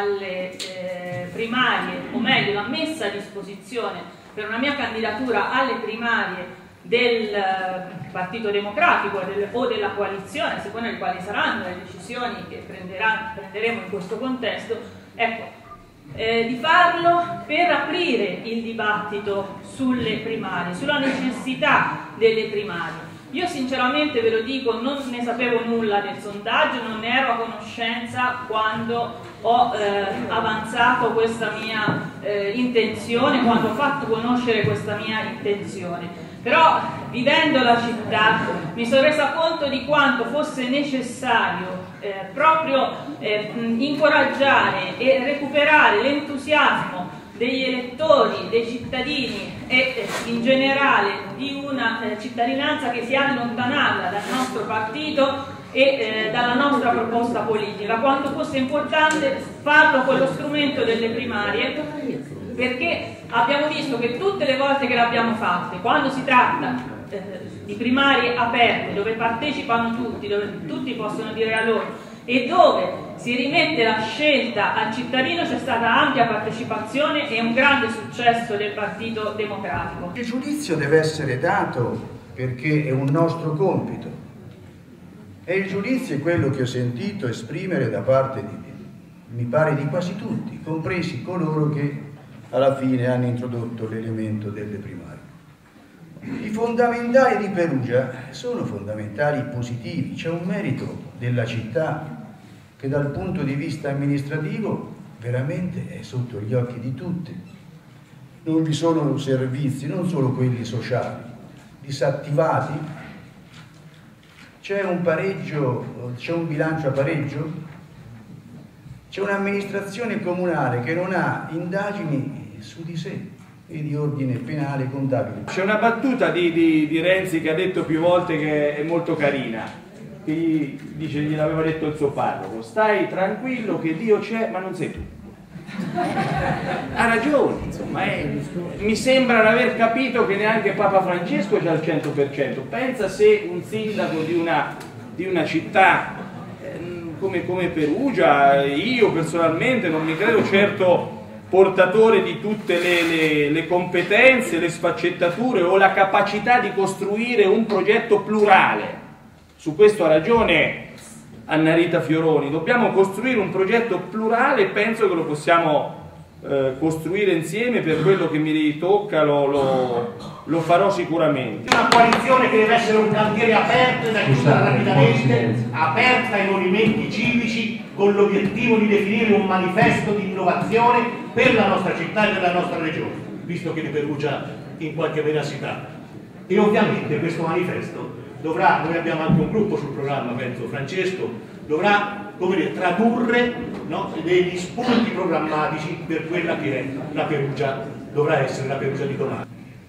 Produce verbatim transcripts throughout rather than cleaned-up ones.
alle eh, primarie, o meglio la messa a disposizione per una mia candidatura alle primarie del Partito Democratico del, o della coalizione, a seconda di quali saranno le decisioni che prenderemo in questo contesto, ecco, eh, di farlo per aprire il dibattito sulle primarie, sulla necessità delle primarie. Io sinceramente ve lo dico, non ne sapevo nulla del sondaggio, non ne ero a conoscenza quando ho eh, avanzato questa mia eh, intenzione, quando ho fatto conoscere questa mia intenzione. Però vivendo la città mi sono resa conto di quanto fosse necessario eh, proprio eh, incoraggiare e recuperare l'entusiasmo degli elettori, dei cittadini e eh, in generale di una eh, cittadinanza che si è allontanata dal nostro partito e eh, dalla nostra proposta politica, quanto fosse importante farlo con lo strumento delle primarie, perché abbiamo visto che tutte le volte che l'abbiamo fatte, quando si tratta eh, di primarie aperte, dove partecipano tutti, dove tutti possono dire la loro, e dove si rimette la scelta al cittadino, c'è stata ampia partecipazione e un grande successo del Partito Democratico. Il giudizio deve essere dato perché è un nostro compito, e il giudizio è quello che ho sentito esprimere da parte di, mi pare, di quasi tutti, compresi coloro che alla fine hanno introdotto l'elemento delle primarie. I fondamentali di Perugia sono fondamentali positivi, c'è un merito della città che dal punto di vista amministrativo veramente è sotto gli occhi di tutti. Non vi sono servizi, non solo quelli sociali, disattivati, c'è un pareggio, c'è un bilancio a pareggio, c'è un'amministrazione comunale che non ha indagini su di sé e di ordine penale e contabile. C'è una battuta di, di, di Renzi che ha detto più volte che è molto carina, che gli dice, gliel'aveva detto il suo parroco: stai tranquillo che Dio c'è ma non sei tu. Ha ragione, insomma, eh. Mi sembra aver capito che neanche Papa Francesco c'è al cento per cento. Pensa se un sindaco di una, di una città eh, come, come Perugia, io personalmente non mi credo certo portatore di tutte le, le, le competenze, le sfaccettature o la capacità di costruire un progetto plurale. Su questo ha ragione Anna Rita Fioroni, dobbiamo costruire un progetto plurale e penso che lo possiamo eh, costruire insieme. Per quello che mi tocca lo, lo, lo farò sicuramente. Una coalizione che deve essere un cantiere aperto e da chiudere rapidamente, aperta ai movimenti civici, con l'obiettivo di definire un manifesto di innovazione per la nostra città e per la nostra regione, visto che di Perugia in qualche maniera si tratta. E ovviamente questo manifesto dovrà, noi abbiamo anche un gruppo sul programma, penso Francesco, dovrà, come dire, tradurre, no, degli spunti programmatici per quella che è la Perugia, dovrà essere la Perugia di domani.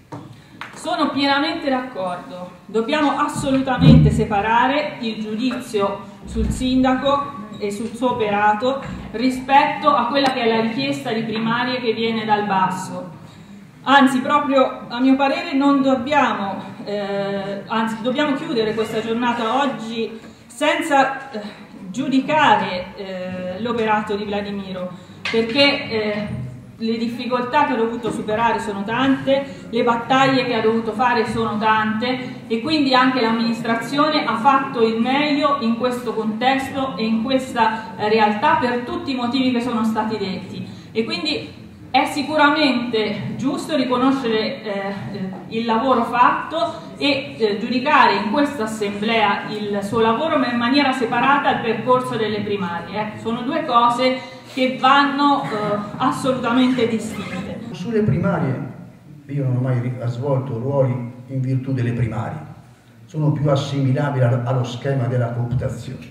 Sono pienamente d'accordo, dobbiamo assolutamente separare il giudizio sul sindaco e sul suo operato rispetto a quella che è la richiesta di primarie che viene dal basso. Anzi, proprio a mio parere non dobbiamo, eh, anzi dobbiamo chiudere questa giornata oggi senza eh, giudicare eh, l'operato di Vladimiro, perché eh, le difficoltà che ha dovuto superare sono tante, le battaglie che ha dovuto fare sono tante e quindi anche l'amministrazione ha fatto il meglio in questo contesto e in questa realtà per tutti i motivi che sono stati detti. E quindi è sicuramente giusto riconoscere eh, il lavoro fatto e eh, giudicare in questa assemblea il suo lavoro, ma in maniera separata al percorso delle primarie. Eh. Sono due cose che vanno eh, assolutamente distinte. Sulle primarie io non ho mai svolto ruoli in virtù delle primarie, sono più assimilabili allo schema della cooptazione.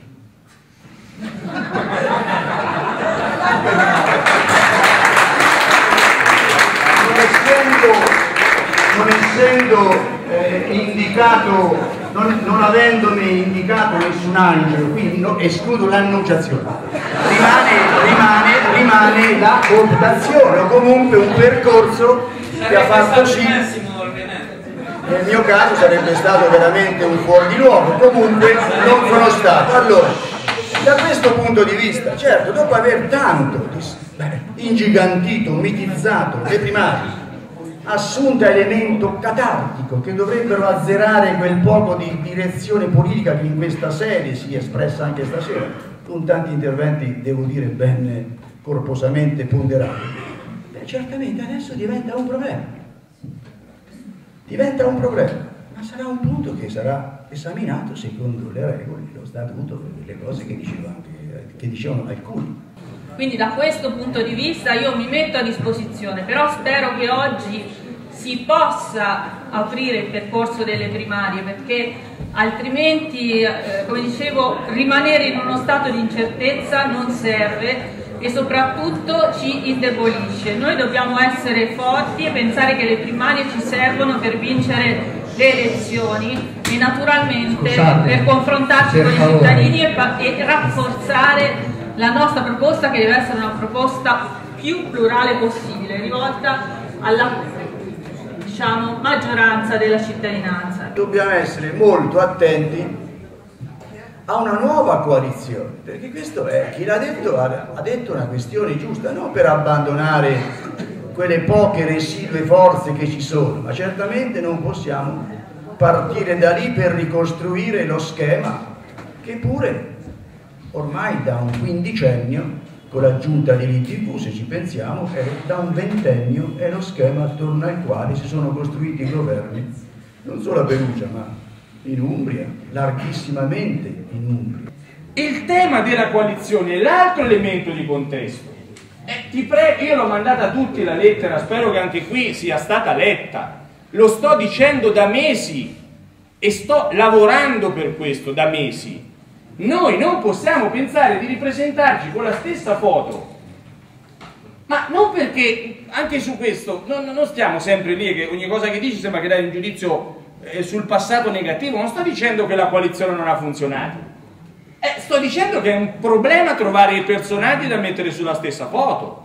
Non essendo eh, indicato, non, non avendomi indicato nessun angelo, quindi no, escludo l'annunciazione, rimane, rimane, rimane la cooptazione o comunque un percorso che ha fatto sì, nel mio caso sarebbe stato veramente un fuori di luogo, comunque non sono stato. Allora, Da questo punto di vista, certo, dopo aver tanto beh, ingigantito, mitizzato le primarie, assunta elemento catartico che dovrebbero azzerare quel poco di direzione politica che in questa sede si è espressa anche stasera, con tanti interventi, devo dire, ben corposamente ponderati, beh, certamente adesso diventa un problema. Diventa un problema, ma sarà un punto che sarà esaminato secondo le regole, lo statuto, le cose che dicevano, che dicevano alcuni. Quindi da questo punto di vista io mi metto a disposizione, però spero che oggi si possa aprire il percorso delle primarie, perché altrimenti, eh, come dicevo, rimanere in uno stato di incertezza non serve e soprattutto ci indebolisce. Noi dobbiamo essere forti e pensare che le primarie ci servono per vincere le elezioni e naturalmente Scusate, per confrontarci per con favore. i cittadini e, e rafforzare la nostra proposta, che deve essere una proposta più plurale possibile, rivolta alla, diciamo, maggioranza della cittadinanza. Dobbiamo essere molto attenti a una nuova coalizione, perché questo è, chi l'ha detto ha, ha detto una questione giusta, non per abbandonare quelle poche residue forze che ci sono, ma certamente non possiamo partire da lì per ricostruire lo schema che pure ormai da un quindicennio, con l'aggiunta dell'I T V, se ci pensiamo, è da un ventennio è lo schema attorno al quale si sono costruiti i governi, non solo a Perugia, ma in Umbria, larghissimamente in Umbria. Il tema della coalizione è l'altro elemento di contesto. Eh, ti prego, io l'ho mandata a tutti la lettera, spero che anche qui sia stata letta. Lo sto dicendo da mesi e sto lavorando per questo da mesi. Noi non possiamo pensare di ripresentarci con la stessa foto, ma non perché, anche su questo, non, non stiamo sempre lì che ogni cosa che dici sembra che dai un giudizio eh, sul passato negativo. Non sto dicendo che la coalizione non ha funzionato, eh, sto dicendo che è un problema trovare i personaggi da mettere sulla stessa foto.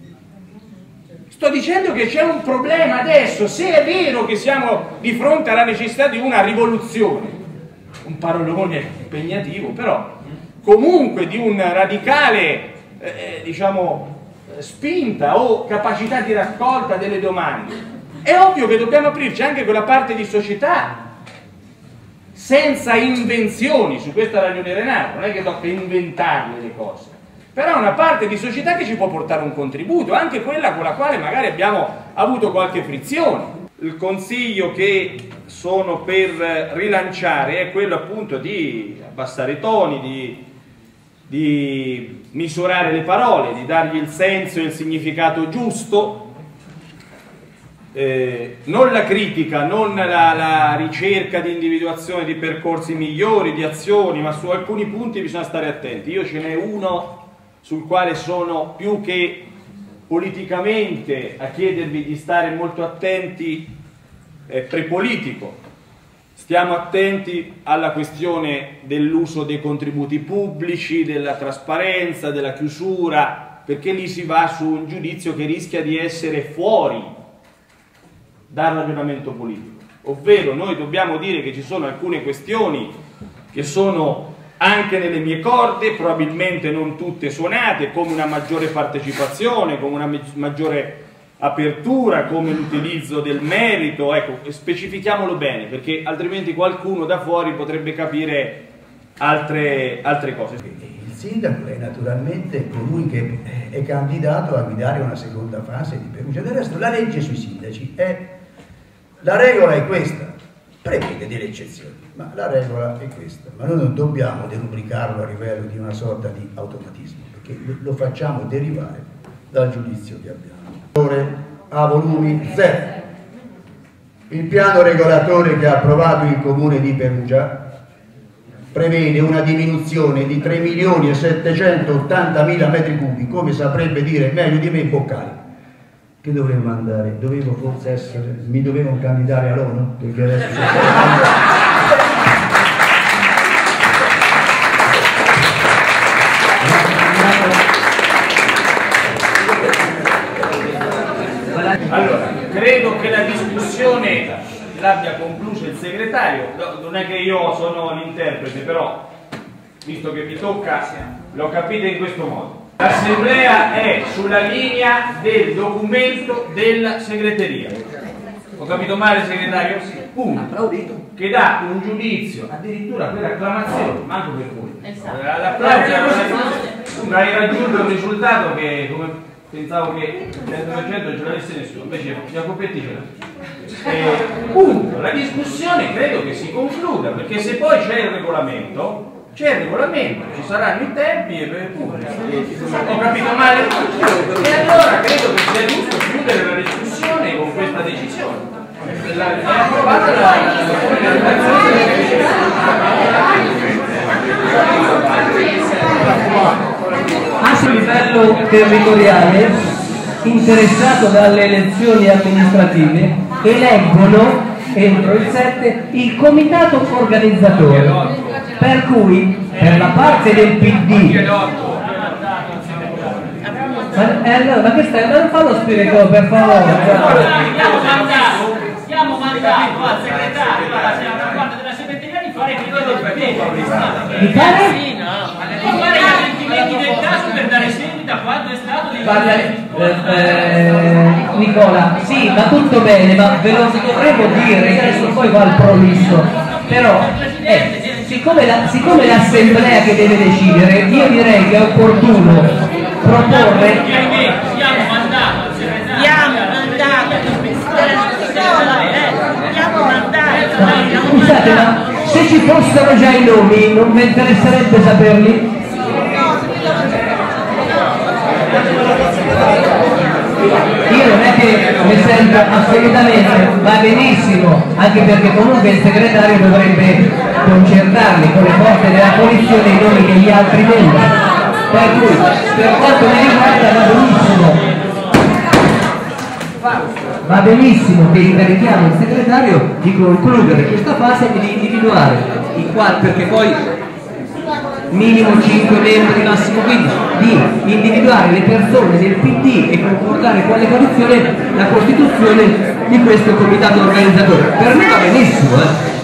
Sto dicendo che c'è un problema adesso, se è vero che siamo di fronte alla necessità di una rivoluzione, un parolone impegnativo, però comunque di un radicale eh, diciamo spinta o capacità di raccolta delle domande, è ovvio che dobbiamo aprirci anche quella parte di società senza invenzioni. Su questa ragione Renato, non è che tocca inventarle le cose, però una parte di società che ci può portare un contributo, anche quella con la quale magari abbiamo avuto qualche frizione. Il consiglio che sono per rilanciare è quello appunto di abbassare i toni, di, di misurare le parole, di dargli il senso e il significato giusto, eh, non la critica, non la, la ricerca di individuazione di percorsi migliori, di azioni, ma su alcuni punti bisogna stare attenti. Io ce n'è uno sul quale sono più che politicamente a chiedervi di stare molto attenti, eh, prepolitico. Stiamo attenti alla questione dell'uso dei contributi pubblici, della trasparenza, della chiusura, perché lì si va su un giudizio che rischia di essere fuori dal ragionamento politico. Ovvero noi dobbiamo dire che ci sono alcune questioni che sono anche nelle mie corde, probabilmente non tutte suonate, come una maggiore partecipazione, come una maggiore apertura, come l'utilizzo del merito. Ecco, specifichiamolo bene, perché altrimenti qualcuno da fuori potrebbe capire altre, altre cose. Il sindaco è naturalmente colui che è candidato a guidare una seconda fase di Perugia. Del resto la legge sui sindaci è, la regola è questa, prevede delle eccezioni, ma la regola è questa, ma noi non dobbiamo derubricarlo a livello di una sorta di automatismo, perché lo facciamo derivare dal giudizio che abbiamo. A volumi zero. Il piano regolatore che ha approvato il comune di Perugia prevede una diminuzione di tre milioni e settecentottantamila metri cubi, come saprebbe dire meglio di me Boccali. Che dovremmo andare? Dovevo forse essere, mi dovevo candidare all'ONU? Perché adesso Allora, credo che la discussione l'abbia conclusa il segretario. Non è che io sono l'interprete, però visto che mi tocca, lo capite in questo modo. L'assemblea è sulla linea del documento della segreteria. Ho capito male, segretario? Punto. Che dà un giudizio, addirittura per acclamazione, manco per voi. L'applauso, hai raggiunto un risultato che, come pensavo che il cento per cento non ce l'avesse nessuno, invece Jacopetti ce l'ha. Eh, punto. La discussione credo che si concluda, perché se poi c'è il regolamento, c'è il regolamento, ci saranno i tempi e punto. Ho capito male? E allora credo che sia giusto chiudere la discussione con questa decisione. La, è approvata la, a livello territoriale interessato dalle elezioni amministrative eleggono entro il sette il comitato organizzatore, per cui per la parte del P D ma, eh, allora, ma che stai? Ma non fallo spiegare per favore. Abbiamo mandato al segretario, alla parte della segreteria di fare il di fare? Di fare gli avvertimenti del caso per dare seguito a quanto è stato Parla, eh, eh, Nicola, sì, va tutto bene, ma ve lo dovremmo dire, adesso poi va il prolisso, però eh, siccome, la, siccome l'assemblea che deve decidere, io direi che è opportuno proporre. Abbiamo mandato al segretario. Scusate, ma se ci fossero già i nomi non vi interesserebbe saperli? Io non è che mi sento assolutamente, va benissimo, anche perché comunque il segretario dovrebbe concertarli con le forze della coalizione i nomi degli altri membri, per cui per quanto mi riguarda va benissimo. Va benissimo che incarichiamo il segretario di concludere questa fase e di individuare i quali, perché poi minimo cinque membri, massimo quindici, di individuare le persone del P D e concordare quale coalizione la costituzione di questo comitato organizzatore. Per me va benissimo, eh.